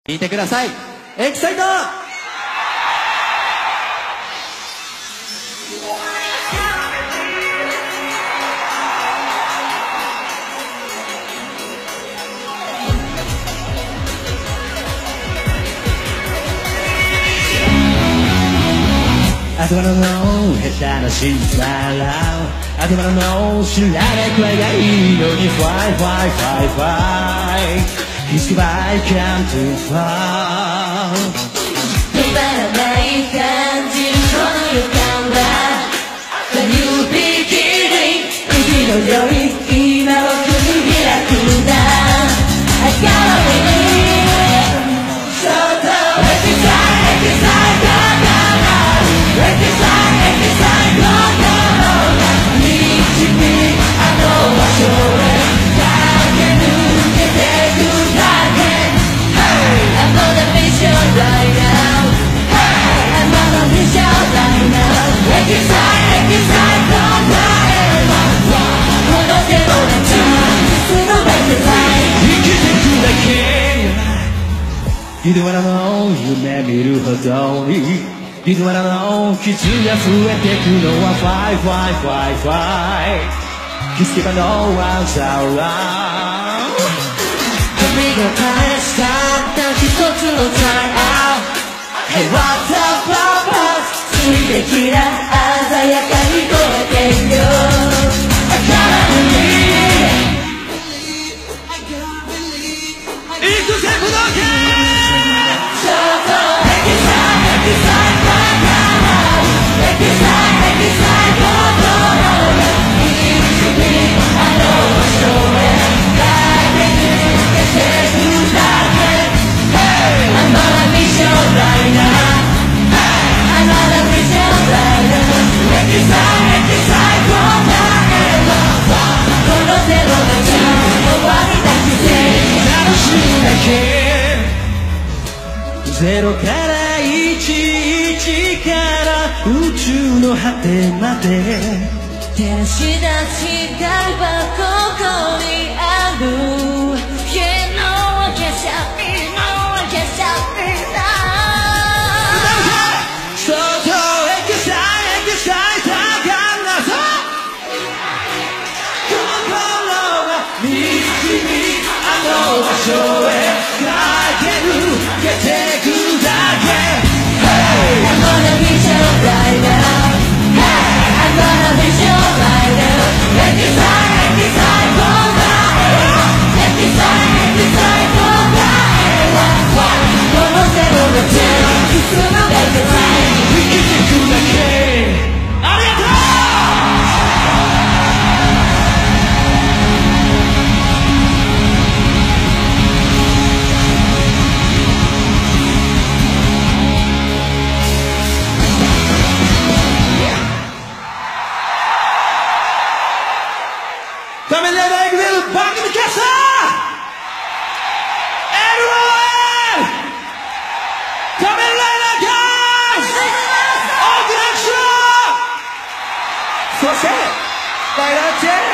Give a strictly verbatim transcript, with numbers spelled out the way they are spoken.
聞いてください。エキサイト。頭の下手なシンサラ頭の知らないくらいがいいのに Fly fly fly fly He's goodbye can't do far 止まらない感じるこの予感は When you beginning 海のより今を切り開くんだ I gotta believe So the excited excited You don't wanna know 夢見るほどに You don't wanna know 傷が増えてくのは Fly fly fly fly 気づけば No one's around 髪が返したった一つの Time out Hey what's the purpose 水滴な鮮やかに超えてるよ I gotta believe I gotta believe いくぜ武道家ゼロからいち、いちから宇宙の果てまで照らし出す光はここにある You know I can't stop me, no I can't stop me now そうそうエキサイエキサイトがなさ心が導きあの場所へ駆け抜けてくだけ I'm gonna be so right now I'm gonna be so right now Excited, excited for my Excited, excited for my このゼロのチャンス進むべき生きてくだけありがとう仮面ライダーエグゼル番組キャスター エルオーエル 仮面ライダーキャスト大きな拍手をそしてライダーチェン